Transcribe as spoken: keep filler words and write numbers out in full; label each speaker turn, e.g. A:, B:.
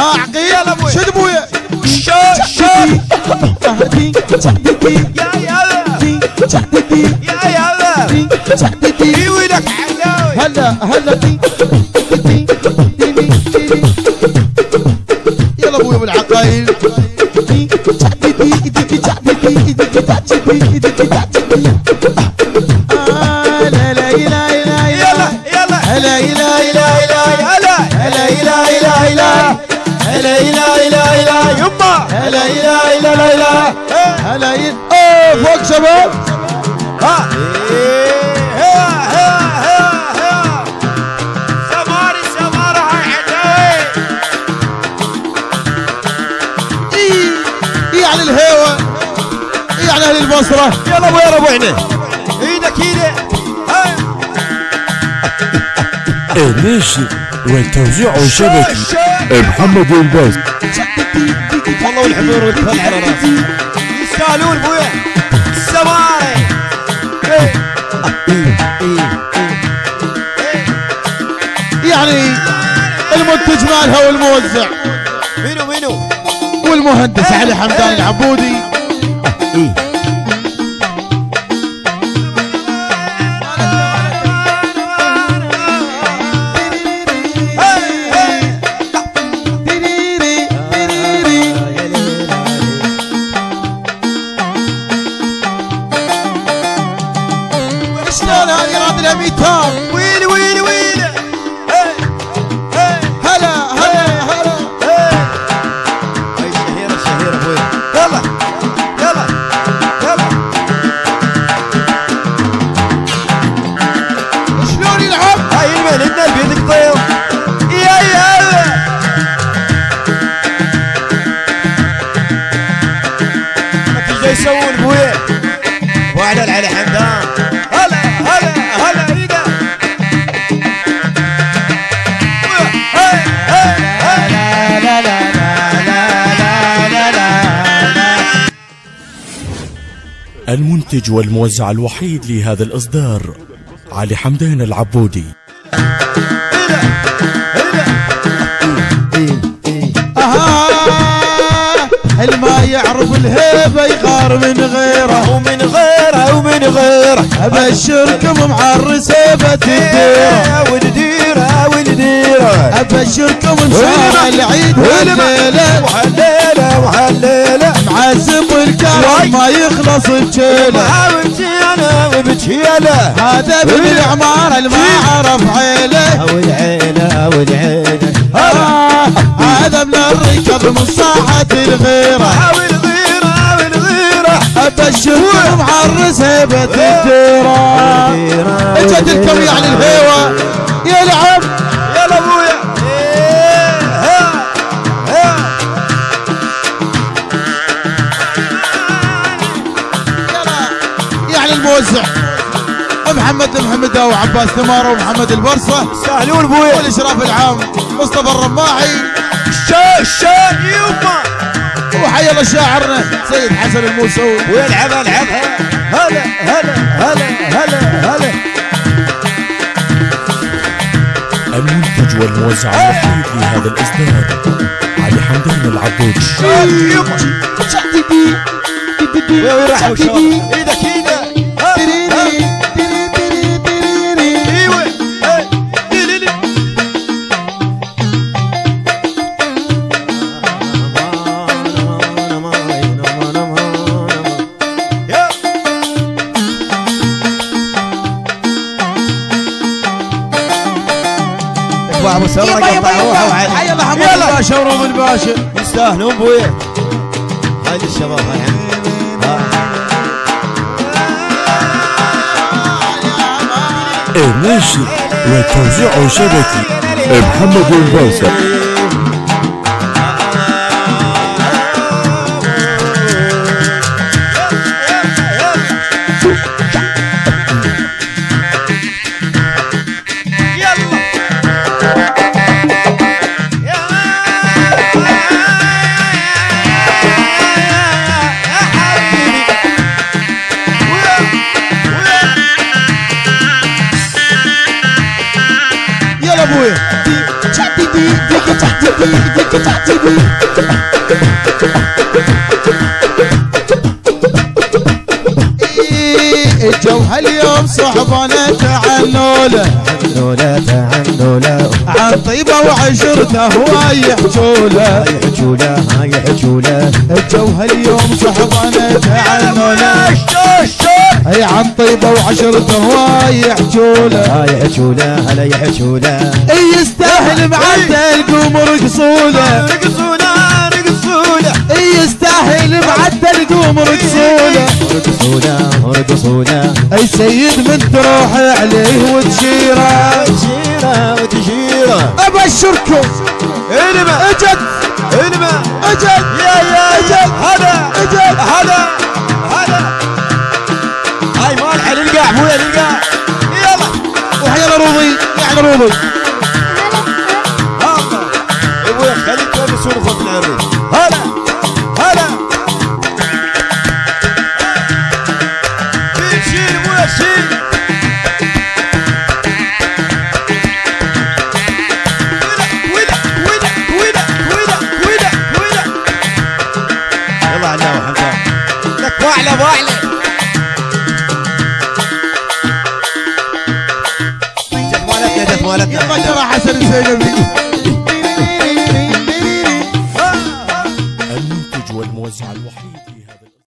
A: ها عقيل شد ابويا
B: شو شو
A: يا يلا
B: يا يلا في وينك علاوي
A: هلا هلا يلا ابويا بالعقايل
B: لا إله إلا إله هلا لا إله إلا إله لا إله إلا إله يما لا إله إلا إله
A: هلا اوه فوق شباب
B: ها ها ها ها سماري سمارة هاي حلوة
A: اي اي على الهوا اي على اهل البصرة
B: يلا ابو يا ربعنا ايدك ايدك
C: الناشر والتوزيع الشبكي محمد الباز.
B: والله والحضور والكل على راسي يستاهلون ابويا السماري
A: يعني المنتج مالها والموزع
B: منو منو
A: والمهندس علي حمدان العبودي. شلون هذه راضي لها ميتان
B: ويلي ويلي ويلي
A: هلا هلا هلا
B: هاي الشهيرة الشهيرة ابوي يلا يلا يلا
A: شلون يلعب
B: هاي المين عندنا بيدك طير يا يلا ما تجي يسوون ابوي وعلى علي حمدان هلا هلا هلا ايده لا لا لا لا لا لا
C: المنتج والموزع الوحيد لهذا الإصدار علي حمدان العبودي.
A: الما يعرف الهيبة يغار من غيره
B: ومن غيره ومن غيره
A: ابشركم معرس هيبة الديرة
B: والديرة والديرة
A: ابشركم ان شاء الله العيد والليلة
B: وحليلة وحليلة
A: معزم الكرم ما يخلص بجيله
B: وبجيله وبجيله
A: هذا ابن العمارة اللي ما عرف عيله
B: والعيلة والعيلة
A: هذا من الركب من صاحة الغيرة
B: والغيرة والغيرة
A: ابشركم معرس هيبة الديرة اجت الكم يعني الهيوة يلعب
B: يلا ابويا
A: يعني الموزع محمد المحمداوي وعباس ثماره ومحمد البرصه
B: يستاهلون ابويا
A: والاشراف العام مصطفى الرماحي
B: شا شا يما
A: وحي الله شاعرنا سيد حسن الموسوي
B: ويلعبها العبها هلا هلا هلا هلا هلا
C: المنتج والموزع الوحيد لهذا الإصدار علي حمدان العبودي.
B: وين راحوا شباب ايدك ايدك ابو سمره قطعوها وعلي
A: حي الله حمد الباشا وروم الباشا
B: يستاهلون ابويا هاي الشباب هاي
C: الناشر والتوزيع الشبكي محمد الباز.
A: ابويا الجو هاليوم صحبنا تعنوله
B: عنوله تعنوله
A: عن طيبه وعشرته هواي يحجوله
B: يحجوله هاي يحجوله
A: الجو هاليوم صحبنا تعنوله اي عن طيبه وعشرته هواي يحجوله
B: هاي يحجوله هلا يحجوله
A: يستاهل معدل قوم رقصوله
B: رقصوله رقصوله
A: يستاهل معدل قوم رقصوله
B: رقصوله رقصوله
A: اي سيد من تروح عليه وتشيره
B: وتشيره وتشيره
A: ابشركم
B: انما
A: اجد
B: انما
A: اجد
B: يا يا
A: اجد
B: هذا
A: اجد
B: هذا هذا هاي مالحه للقاع مو للقاع يلا
A: وحيلا روضي يعني روضي
B: الله ابوي خليك تونسون فوق العريس هلا هلا بنشيل ابوي شيل ويدا ويدا ويدا ويدا ويدا ويدا يلا على حمزه لك واعلى واعلى جت مالتنا جت مالتنا
A: يلا ترى حسن الزينبي